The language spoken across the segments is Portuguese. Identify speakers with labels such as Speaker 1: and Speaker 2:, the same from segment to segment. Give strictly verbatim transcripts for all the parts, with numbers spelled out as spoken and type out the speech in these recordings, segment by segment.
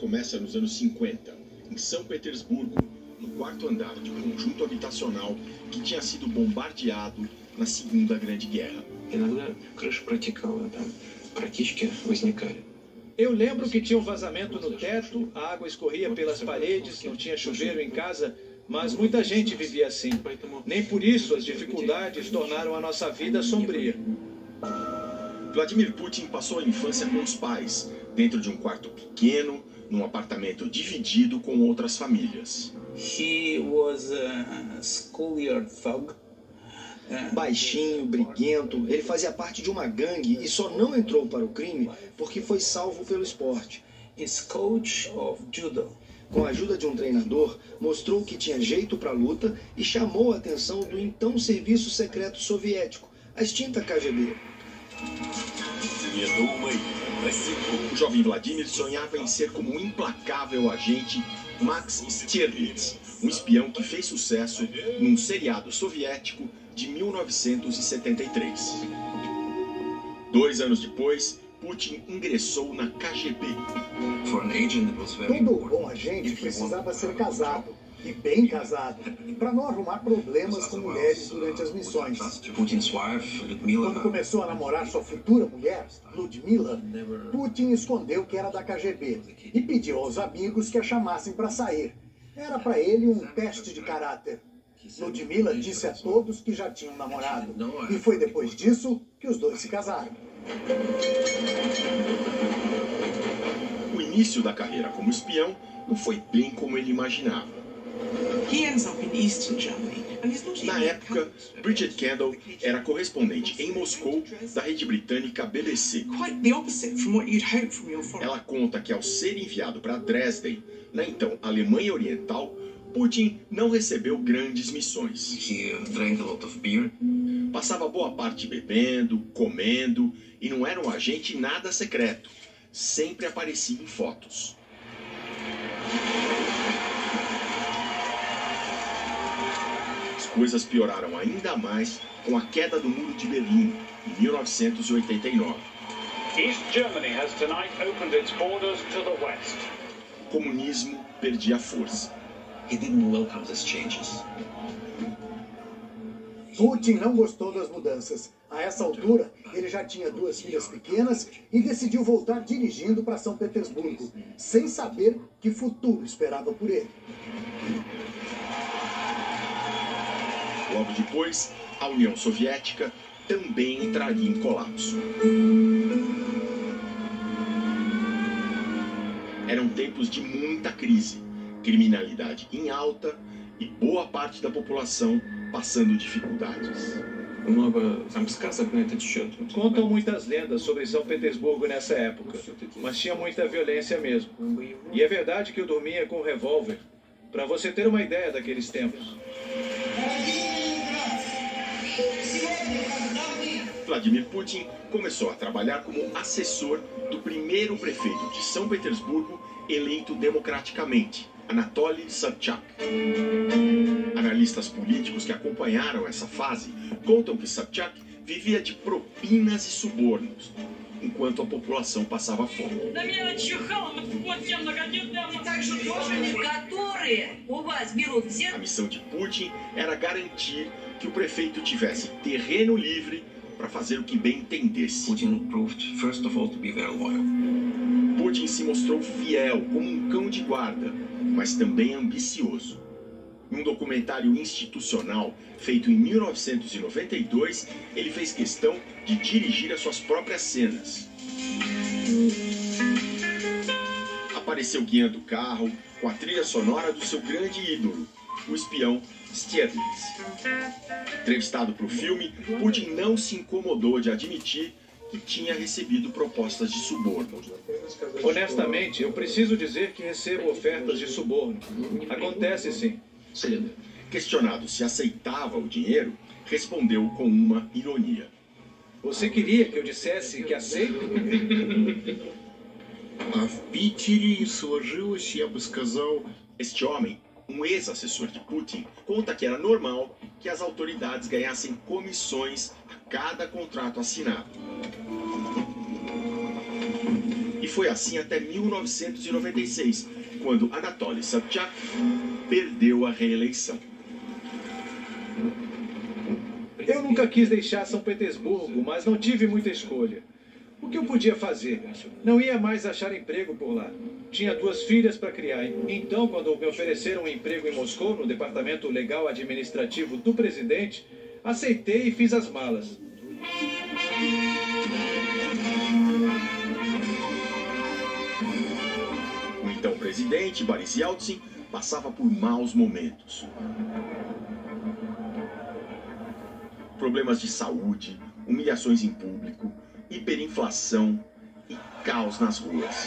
Speaker 1: começa nos anos cinquenta, em São Petersburgo, no quarto andar de um conjunto habitacional que tinha sido bombardeado na Segunda Grande Guerra.
Speaker 2: Eu lembro que tinha um vazamento no teto, a água escorria pelas paredes, não tinha chuveiro em casa, mas muita gente vivia assim. Nem por isso as dificuldades tornaram a nossa vida sombria.
Speaker 1: Vladimir Putin passou a infância com os pais, dentro de um quarto pequeno, num apartamento dividido com outras famílias.
Speaker 3: He was a schoolyard thug.
Speaker 4: Baixinho, briguento, ele fazia parte de uma gangue e só não entrou para o crime porque foi salvo pelo esporte.
Speaker 3: Is coach of judo.
Speaker 4: Com a ajuda de um treinador, mostrou que tinha jeito para a luta e chamou a atenção do então Serviço Secreto Soviético, a extinta K G B.
Speaker 1: O jovem Vladimir sonhava em ser como o implacável agente Max Stierlitz, um espião que fez sucesso num seriado soviético de mil novecentos e setenta e três. Dois anos depois, Putin ingressou na K G B.
Speaker 5: Todo bom agente precisava ser casado, e bem casado, para não arrumar problemas com mulheres durante as missões. Quando começou a namorar sua futura mulher, Ludmila, Putin escondeu que era da K G B e pediu aos amigos que a chamassem para sair. Era para ele um teste de caráter. Ludmila disse a todos que já tinham namorado, e foi depois disso que os dois se casaram.
Speaker 1: O início da carreira como espião não foi bem como ele imaginava. Na época, Bridget Kendall era correspondente em Moscou da rede britânica B B C. Ela conta que ao ser enviado para Dresden, na então Alemanha Oriental, Putin não recebeu grandes missões. Passava boa parte bebendo, comendo e não era um agente nada secreto. Sempre aparecia em fotos. As coisas pioraram ainda mais com a queda do Muro de Berlim, em mil novecentos e oitenta e nove.
Speaker 6: East Germany has tonight opened its borders to the west.
Speaker 1: O comunismo perdia força.
Speaker 3: He didn't welcome these changes.
Speaker 5: Putin não gostou das mudanças. A essa altura, ele já tinha duas filhas pequenas e decidiu voltar dirigindo para São Petersburgo, sem saber que futuro esperava por ele.
Speaker 1: Logo depois, a União Soviética também entraria em colapso. Eram tempos de muita crise, criminalidade em alta e boa parte da população passando dificuldades.
Speaker 2: Contam muitas lendas sobre São Petersburgo nessa época, mas tinha muita violência mesmo. E é verdade que eu dormia com um revólver, para você ter uma ideia daqueles tempos.
Speaker 1: Vladimir Putin começou a trabalhar como assessor do primeiro prefeito de São Petersburgo eleito democraticamente, Anatoly Sobchak. Analistas políticos que acompanharam essa fase contam que Sobchak vivia de propinas e subornos, enquanto a população passava fome. A missão de Putin era garantir que o prefeito tivesse terreno livre para fazer o que bem entendesse.
Speaker 3: Putin proved, first of all, to be very loyal.
Speaker 1: Putin se mostrou fiel como um cão de guarda, mas também ambicioso. Em um documentário institucional feito em mil novecentos e noventa e dois, ele fez questão de dirigir as suas próprias cenas. Apareceu guiando o carro com a trilha sonora do seu grande ídolo, o espião Stierlitz. Entrevistado para o filme, Putin não se incomodou de admitir que tinha recebido propostas de suborno.
Speaker 2: Honestamente, eu preciso dizer que recebo ofertas de suborno. Acontece sim.
Speaker 1: Questionado se aceitava o dinheiro, respondeu com uma ironia.
Speaker 2: Você queria que eu dissesse que aceito?
Speaker 1: Este homem, um ex-assessor de Putin, conta que era normal que as autoridades ganhassem comissões a cada contrato assinado. E foi assim até mil novecentos e noventa e seis, quando Anatoly Sobchak perdeu a reeleição.
Speaker 2: Eu nunca quis deixar São Petersburgo, mas não tive muita escolha. O que eu podia fazer? Não ia mais achar emprego por lá. Tinha duas filhas para criar. Então, quando me ofereceram um emprego em Moscou, no Departamento Legal Administrativo do presidente, aceitei e fiz as malas.
Speaker 1: O então presidente, Boris Yeltsin, passava por maus momentos. Problemas de saúde, humilhações em público, hiperinflação e caos nas ruas.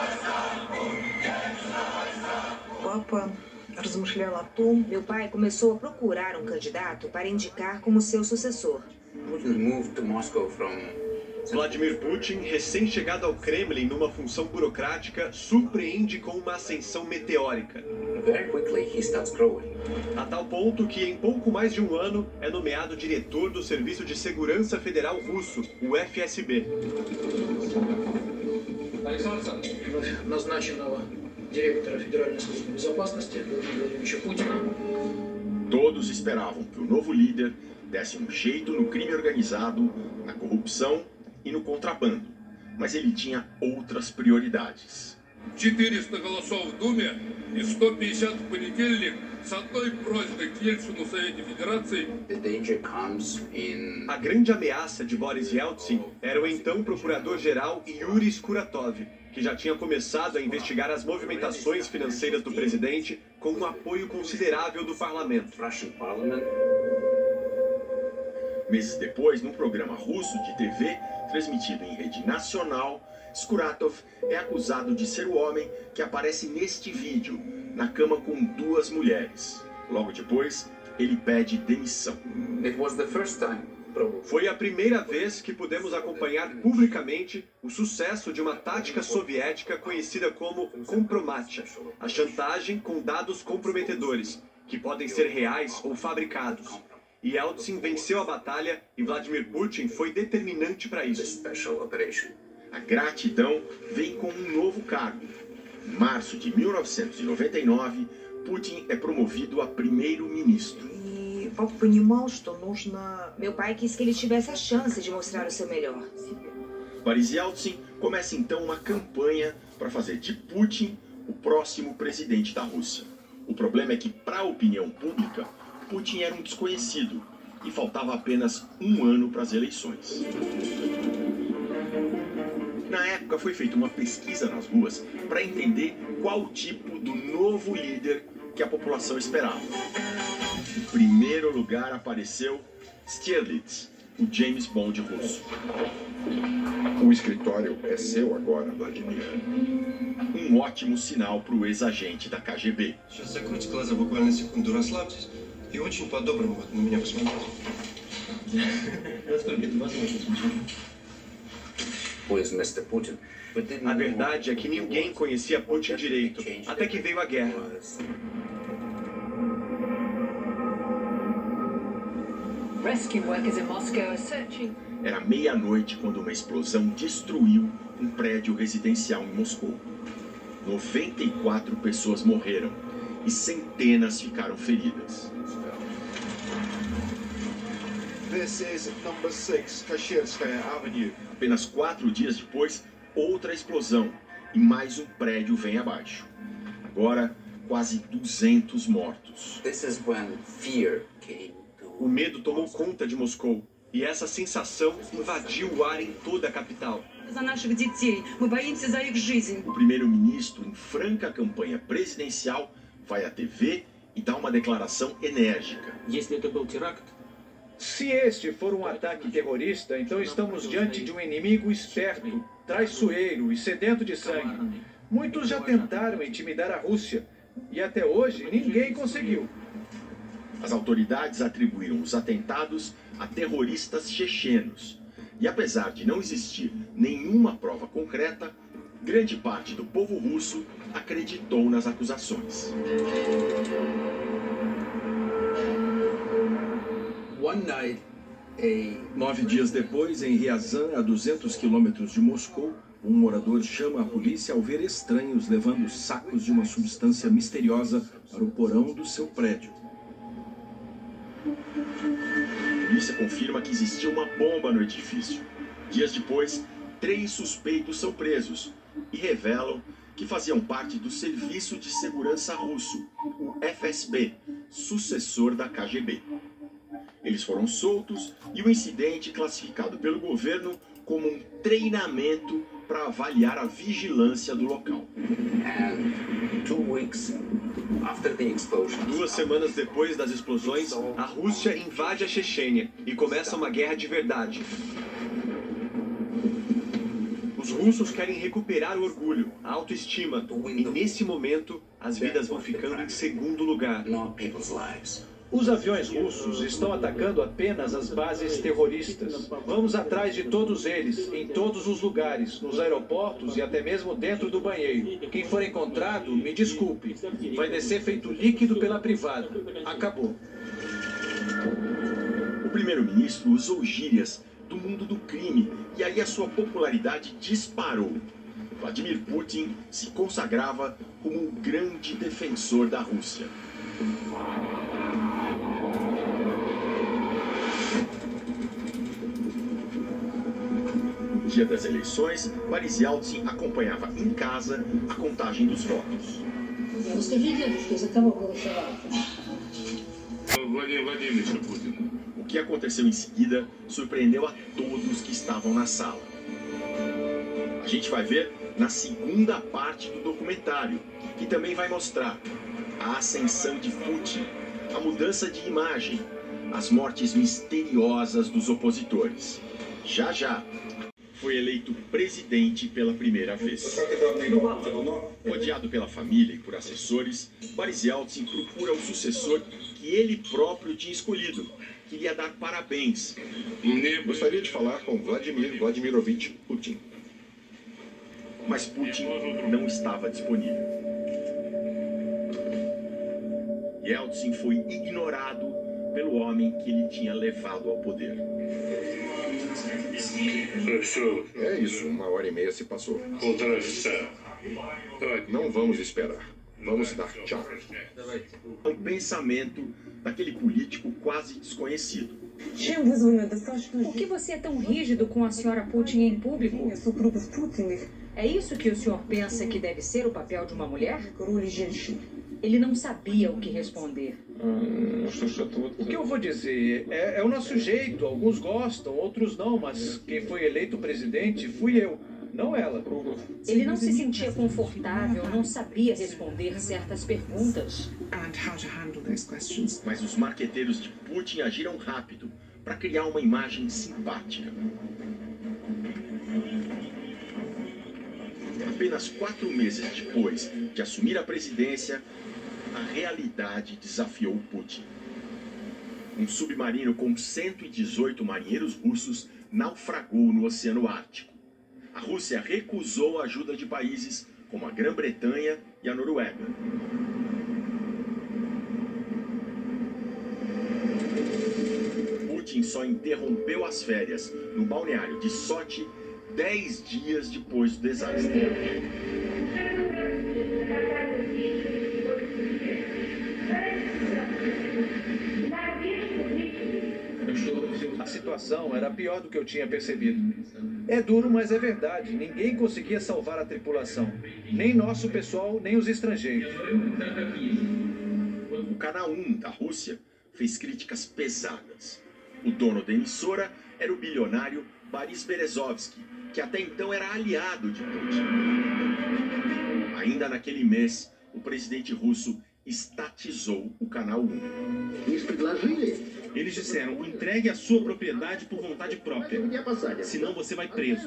Speaker 7: Papa размышлял о том.
Speaker 8: Meu pai começou a procurar um candidato para indicar como seu sucessor.
Speaker 3: Putin moved to Moscow from
Speaker 9: Vladimir Putin, recém-chegado ao Kremlin numa função burocrática, surpreende com uma ascensão meteórica.
Speaker 3: very quickly he starts growing.
Speaker 9: A tal ponto que, em pouco mais de um ano, é nomeado diretor do Serviço de Segurança Federal Russo, o F S B.
Speaker 1: Todos esperavam que o novo líder desse um jeito no crime organizado, na corrupção e no contrabando, mas ele tinha outras prioridades.
Speaker 10: четыреста голосов в Думе и сто пятьдесят в понедельник с одной просьбой к Ельцину в Совете Федерации.
Speaker 3: The danger comes in...
Speaker 9: A grande ameaça de Boris Yeltsin era o então procurador-geral Yuri Skuratov, que já tinha começado a investigar as movimentações financeiras do presidente com um apoio considerável do parlamento.
Speaker 3: Russian Parliament.
Speaker 1: Meses depois, num programa russo de T V, transmitido em rede nacional, Skuratov é acusado de ser o homem que aparece neste vídeo, na cama com duas mulheres. Logo depois, ele pede demissão.
Speaker 3: It was the first time.
Speaker 9: Foi a primeira vez que pudemos acompanhar publicamente o sucesso de uma tática soviética conhecida como kompromatia, a chantagem com dados comprometedores, que podem ser reais ou fabricados. E Yeltsin venceu a batalha e Vladimir Putin foi determinante para isso.
Speaker 3: Special operation.
Speaker 1: A gratidão vem com um novo cargo. Em março de mil novecentos e noventa e nove, Putin é promovido a primeiro-ministro.
Speaker 7: E Papa понимал, что нужно...
Speaker 8: Meu pai quis que ele tivesse a chance de mostrar o seu melhor.
Speaker 1: Boris Yeltsin começa então uma campanha para fazer de Putin o próximo presidente da Rússia. O problema é que, para a opinião pública, Putin era um desconhecido e faltava apenas um ano para as eleições. Na época foi feita uma pesquisa nas ruas para entender qual o tipo do novo líder que a população esperava. Em primeiro lugar apareceu Stirlitz, o James Bond russo.
Speaker 11: O escritório é seu agora, Vladimir.
Speaker 1: Um ótimo sinal para o ex-agente da K G B.
Speaker 12: Сейчас закройте глаза, буквально секунду, расслабьтесь и очень по-доброму вот на меня посмотрите. Насколько это возможно?
Speaker 9: A verdade é que ninguém conhecia Putin direito, até que veio a guerra.
Speaker 1: Era meia-noite quando uma explosão destruiu um prédio residencial em Moscou. noventa e quatro pessoas morreram e centenas ficaram feridas.
Speaker 11: This is number six, Kasherskaya Avenue.
Speaker 1: Apenas quatro dias depois, outra explosão e mais um prédio vem abaixo. Agora, quase duzentos mortos.
Speaker 3: This is when fear came to...
Speaker 9: O medo tomou conta de Moscou e essa sensação invadiu o ar em toda a capital.
Speaker 1: O primeiro-ministro, em franca campanha presidencial, vai à T V e dá uma declaração enérgica.
Speaker 2: Se este for um ataque terrorista, então estamos diante de um inimigo esperto, traiçoeiro e sedento de sangue. Muitos já tentaram intimidar a Rússia e até hoje ninguém conseguiu.
Speaker 1: As autoridades atribuíram os atentados a terroristas chechenos. E apesar de não existir nenhuma prova concreta, grande parte do povo russo acreditou nas acusações.
Speaker 9: Nove dias depois, em Ryazan, a duzentos quilômetros de Moscou,
Speaker 13: Um morador chama a polícia ao ver estranhos levando sacos de uma substância misteriosa para o porão do seu prédio.
Speaker 1: A polícia confirma que existia uma bomba no edifício. Dias depois, três suspeitos são presos e revelam que faziam parte do Serviço de Segurança Russo, o F S B, sucessor da K G B. Eles foram soltos e o incidente classificado pelo governo como um treinamento para avaliar a vigilância do local.
Speaker 9: Duas semanas depois das explosões, a Rússia invade a Chechênia e começa uma guerra de verdade. Os russos querem recuperar o orgulho, a autoestima, e nesse momento as vidas vão ficando em segundo lugar.
Speaker 2: Os aviões russos estão atacando apenas as bases terroristas. Vamos atrás de todos eles, em todos os lugares, nos aeroportos e até mesmo dentro do banheiro. Quem for encontrado, me desculpe. Vai descer feito líquido pela privada. Acabou.
Speaker 1: O primeiro-ministro usou gírias do mundo do crime e aí a sua popularidade disparou. Vladimir Putin se consagrava como um grande defensor da Rússia. No dia das eleições, Boris Yeltsin acompanhava em casa a contagem dos votos. O que aconteceu em seguida surpreendeu a todos que estavam na sala. A gente vai ver na segunda parte do documentário, que também vai mostrar a ascensão de Putin, a mudança de imagem, as mortes misteriosas dos opositores. Já já, foi eleito presidente pela primeira vez. Odiado pela família e por assessores, Boris Yeltsin procura o sucessor que ele próprio tinha escolhido. Queria dar parabéns.
Speaker 14: Gostaria de falar com Vladimir Vladimirovich Putin.
Speaker 1: Mas Putin não estava disponível. Yeltsin foi ignorado pelo homem que ele tinha levado ao poder.
Speaker 14: É isso, uma hora e meia se passou. Não vamos esperar. Vamos dar tchau.
Speaker 1: Um pensamento daquele político quase desconhecido.
Speaker 15: Por que você é tão rígido com a senhora Putin em público? É isso que o senhor pensa que deve ser o papel de uma mulher? Ele não sabia o que responder.
Speaker 2: O que eu vou dizer? É, é o nosso jeito. Alguns gostam, outros não, mas quem foi eleito presidente fui eu, não ela.
Speaker 15: Ele não se sentia confortável, não sabia responder certas perguntas.
Speaker 1: Mas os marqueteiros de Putin agiram rápido para criar uma imagem simpática. Apenas quatro meses depois de assumir a presidência, a realidade desafiou Putin. Um submarino com cento e dezoito marinheiros russos naufragou no Oceano Ártico. A Rússia recusou a ajuda de países como a Grã-Bretanha e a Noruega. Putin só interrompeu as férias no balneário de Sochi dez dias depois do desastre.
Speaker 2: A situação era pior do que eu tinha percebido. É duro, mas é verdade. Ninguém conseguia salvar a tripulação. Nem nosso pessoal, nem os estrangeiros.
Speaker 1: O canal um da Rússia fez críticas pesadas. O dono da emissora era o bilionário Boris Berezovsky, que até então era aliado de Putin. Ainda naquele mês, o presidente russo estatizou o canal um.
Speaker 16: Eles disseram, entregue a sua propriedade por vontade própria, senão você vai preso.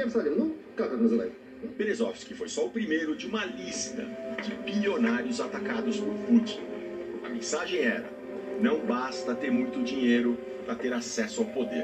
Speaker 1: Berezovsky foi só o primeiro de uma lista de bilionários atacados por Putin. A mensagem era, não basta ter muito dinheiro para ter acesso ao poder.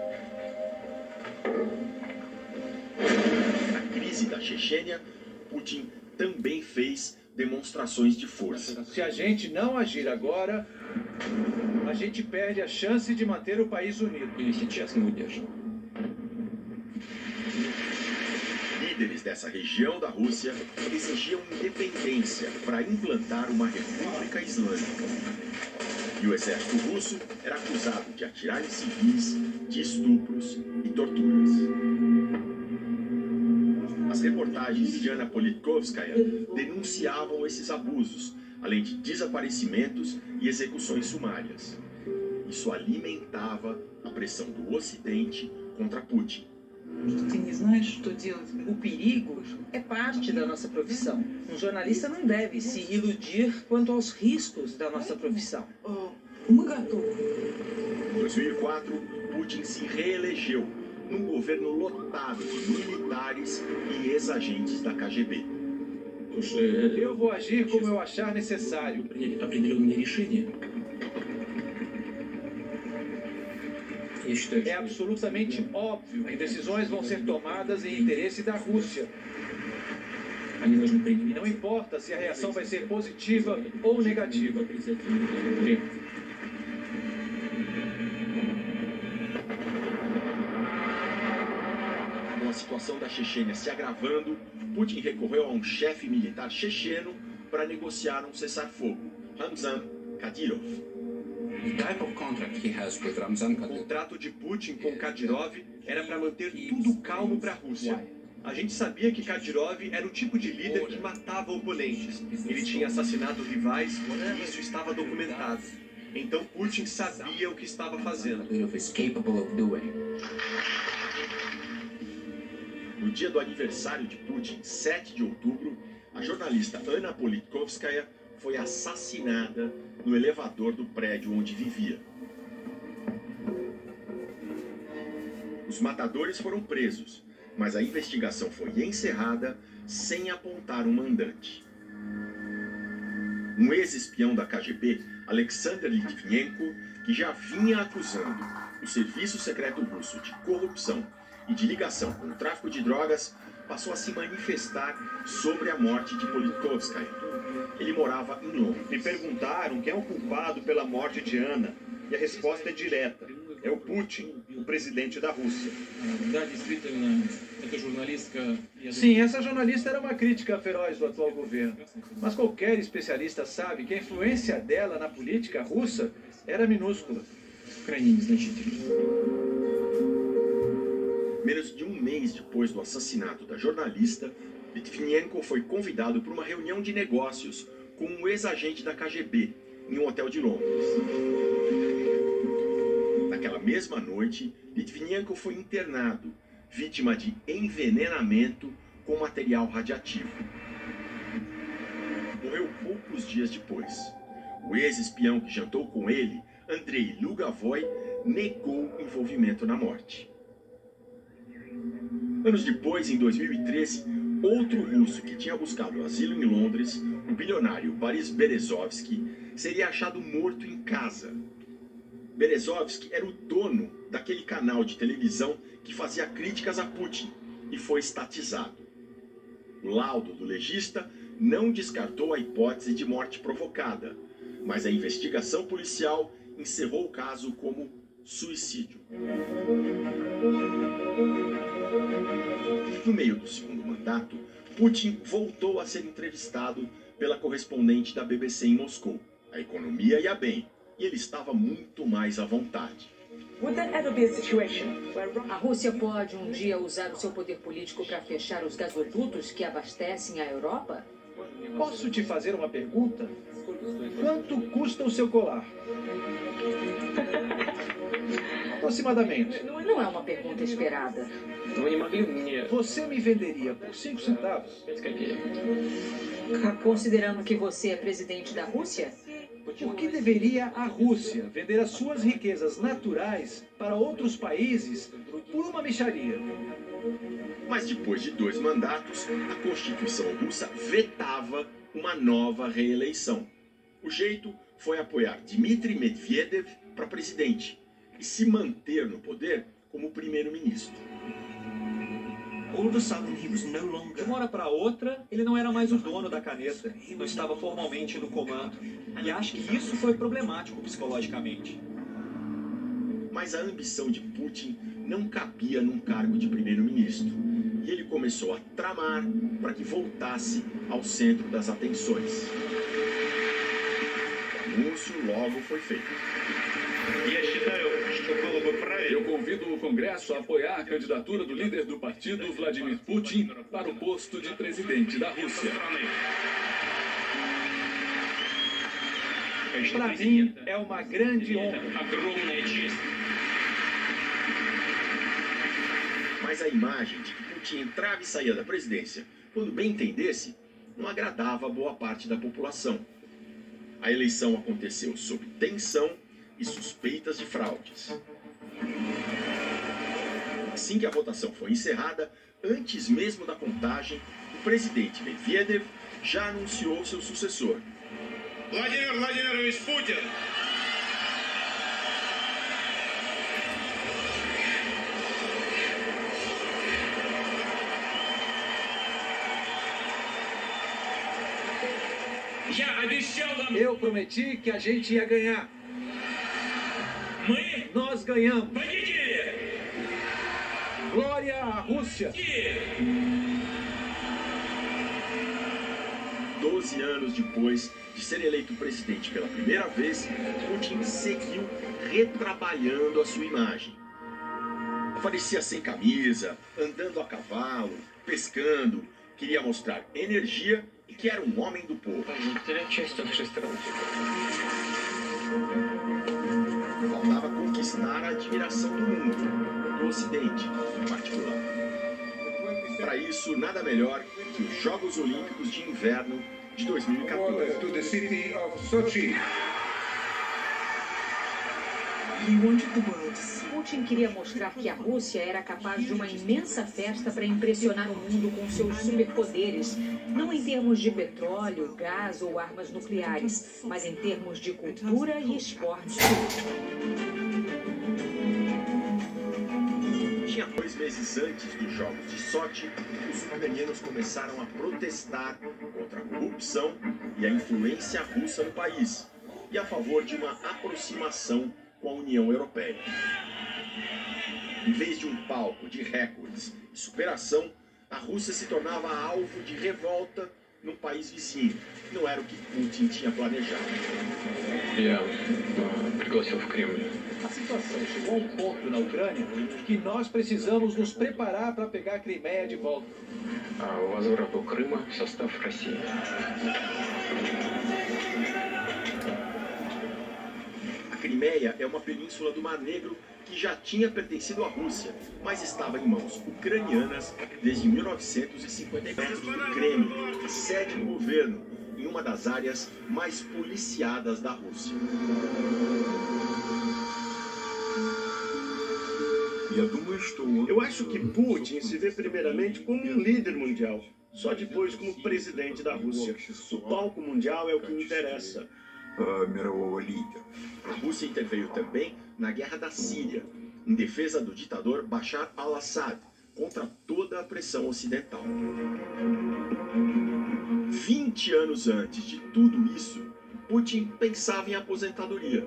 Speaker 1: Na crise da Chechênia, Putin também fez demonstrações de força.
Speaker 2: Se a gente não agir agora, a gente perde a chance de manter o país unido.
Speaker 1: líderes dessa região da Rússia exigiam independência para implantar uma república islâmica. E o exército russo era acusado de atirar em civis, de estupros e torturas. As reportagens de Anna Politkovskaya denunciavam esses abusos, além de desaparecimentos e execuções sumárias. Isso alimentava a pressão do Ocidente contra Putin.
Speaker 17: O perigo é parte da nossa profissão. Um jornalista não deve se iludir quanto aos riscos da nossa profissão.
Speaker 1: Em dois mil e quatro, Putin se reelegeu num governo lotado de militares e ex-agentes da K G B.
Speaker 2: Eu vou agir como eu achar necessário. É absolutamente óbvio que decisões vão ser tomadas em interesse da Rússia. E não importa se a reação vai ser positiva ou negativa.
Speaker 1: Com a situação da Chechênia se agravando, Putin recorreu a um chefe militar checheno para negociar um cessar-fogo, Ramzan Kadyrov.
Speaker 9: O contrato de Putin com Kadyrov era para manter tudo calmo para a Rússia. A gente sabia que Kadyrov era o tipo de líder que matava oponentes. Ele tinha assassinado rivais e isso estava documentado. Então Putin sabia o que estava fazendo.
Speaker 1: No dia do aniversário de Putin, sete de outubro, a jornalista Anna Politkovskaya foi assassinada no elevador do prédio onde vivia. Os matadores foram presos, mas a investigação foi encerrada sem apontar um mandante. Um ex-espião da K G B, Alexander Litvinenko, que já vinha acusando o serviço secreto russo de corrupção e de ligação com o tráfico de drogas, passou a se manifestar sobre a morte de Politkovskaya. Ele morava em Londres.
Speaker 18: Me perguntaram quem é o culpado pela morte de Ana, e a resposta é direta. É o Putin, o presidente da Rússia.
Speaker 2: Sim, essa jornalista era uma crítica feroz do atual governo. Mas qualquer especialista sabe que a influência dela na política russa era minúscula.
Speaker 1: Menos de um mês depois do assassinato da jornalista, Litvinenko foi convidado para uma reunião de negócios com um ex-agente da K G B em um hotel de Londres. Naquela mesma noite, Litvinenko foi internado, vítima de envenenamento com material radiativo. Morreu poucos dias depois. O ex-espião que jantou com ele, Andrei Lugavoy, negou envolvimento na morte. Anos depois, em dois mil e treze, outro russo que tinha buscado asilo em Londres, o bilionário Boris Berezovsky, seria achado morto em casa. Berezovsky era o dono daquele canal de televisão que fazia críticas a Putin e foi estatizado. O laudo do legista não descartou a hipótese de morte provocada, mas a investigação policial encerrou o caso como suicídio. No meio do segundo mandato, Putin voltou a ser entrevistado pela correspondente da B B C em Moscou. A economia ia bem e ele estava muito mais à vontade.
Speaker 15: A Rússia pode um dia usar o seu poder político para fechar os gasodutos que abastecem a Europa?
Speaker 2: Posso te fazer uma pergunta? Quanto custa o seu colar? Aproximadamente.
Speaker 15: Não é uma pergunta esperada.
Speaker 2: Você me venderia por cinco centavos?
Speaker 15: Considerando que você é presidente da Rússia?
Speaker 2: Por que deveria a Rússia vender as suas riquezas naturais para outros países por uma mixaria?
Speaker 1: Mas depois de dois mandatos, a Constituição russa vetava uma nova reeleição. O jeito foi apoiar Dmitry Medvedev para presidente e se manter no poder como primeiro-ministro.
Speaker 19: De uma hora para outra, ele não era mais o dono da caneta, não estava formalmente no comando. E acho que isso foi problemático psicologicamente.
Speaker 1: Mas a ambição de Putin não cabia num cargo de primeiro-ministro. e ele começou a tramar para que voltasse ao centro das atenções. O anúncio logo foi feito.
Speaker 20: Eu convido o Congresso a apoiar a candidatura do líder do partido, Vladimir Putin, para o posto de presidente da Rússia.
Speaker 2: Para mim, é uma grande honra.
Speaker 1: Mas a imagem de que Putin entrava e saía da presidência, quando bem entendesse, não agradava a boa parte da população. A eleição aconteceu sob tensão e suspeitas de fraudes. Assim que a votação foi encerrada, antes mesmo da contagem, o presidente Medvedev já anunciou seu sucessor.
Speaker 10: Vladimir Vladimirovich Putin.
Speaker 2: Eu prometi que a gente ia ganhar. Nós ganhamos. Glória à Rússia!
Speaker 1: Doze anos depois de ser eleito presidente pela primeira vez, Putin seguiu retrabalhando a sua imagem. Aparecia sem camisa, andando a cavalo, pescando, queria mostrar energia e que era um homem do povo. Faltava conquistar a admiração do mundo, do Ocidente em particular. Para isso, nada melhor que os Jogos Olímpicos de Inverno de dois mil e quatorze.
Speaker 15: Putin queria mostrar que a Rússia era capaz de uma imensa festa para impressionar o mundo com seus superpoderes, não em termos de petróleo, gás ou armas nucleares, mas em termos de cultura e esporte.
Speaker 1: Tinha dois meses antes dos Jogos de Sochi, os ucranianos começaram a protestar contra a corrupção e a influência russa no país, e a favor de uma aproximação com a União Europeia. Em vez de um palco de recordes e superação, a Rússia se tornava alvo de revolta num país vizinho. Não era o que Putin tinha planejado.
Speaker 2: A situação chegou a um ponto na Ucrânia que nós precisamos nos preparar para pegar a Crimeia de volta.
Speaker 1: A Crimeia é uma península do Mar Negro que já tinha pertencido à Rússia, mas estava em mãos ucranianas desde mil novecentos e cinquenta e quatro. Do Kremlin, sede do governo, em uma das áreas mais policiadas da Rússia.
Speaker 21: Eu acho que Putin se vê primeiramente como um líder mundial, só depois como presidente da Rússia. O palco mundial é o que interessa.
Speaker 1: A Rússia interveio também na guerra da Síria, em defesa do ditador Bashar al-Assad, contra toda a pressão ocidental. Vinte anos antes de tudo isso, Putin pensava em aposentadoria.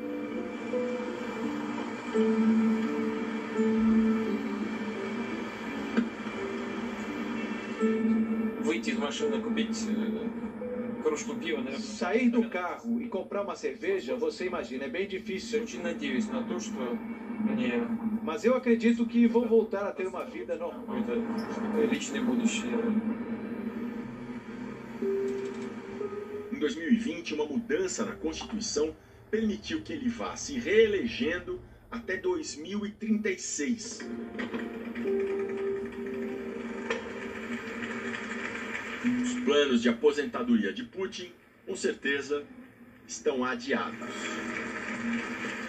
Speaker 2: Sair do carro e comprar uma cerveja, você imagina, é bem difícil. Mas eu acredito que vou voltar a ter uma vida normal.
Speaker 1: Em dois mil e vinte, uma mudança na Constituição permitiu que ele vá se reelegendo até dois mil e trinta e seis. Os planos de aposentadoria de Putin, com certeza, estão adiados.